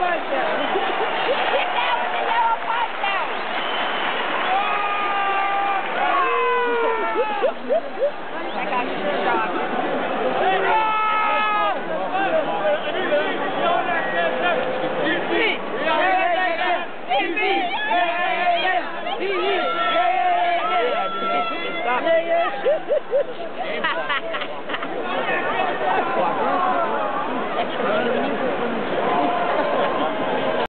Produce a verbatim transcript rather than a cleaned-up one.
poncho. Get down with the yellow poncho. I got your dog. Yeah, yeah.